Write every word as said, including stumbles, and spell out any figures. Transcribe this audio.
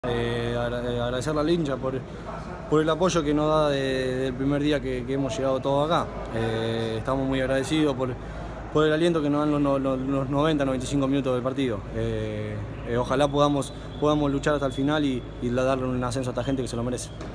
Eh, agradecerle al hincha por, por el apoyo que nos da desde el primer día que, que hemos llegado todos acá. Eh, estamos muy agradecidos por, por el aliento que nos dan los, los, los noventa, noventa y cinco minutos del partido. Eh, eh, ojalá podamos, podamos luchar hasta el final y, y darle un ascenso a esta gente que se lo merece.